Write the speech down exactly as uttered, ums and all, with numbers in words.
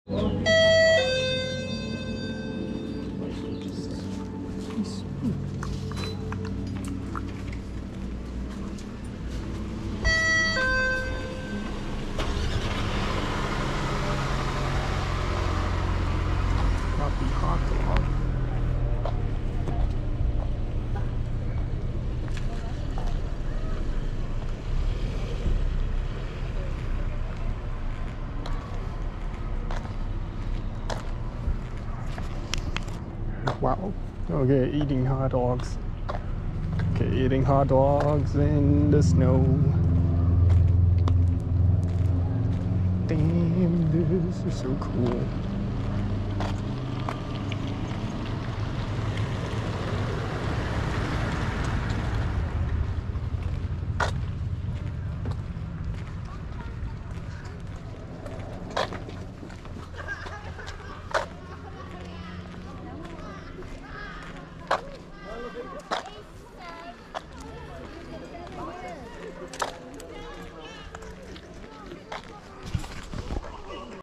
Happy hot dog. Wow. Okay, eating hot dogs. Okay, eating hot dogs in the snow. Damn, this is so cool.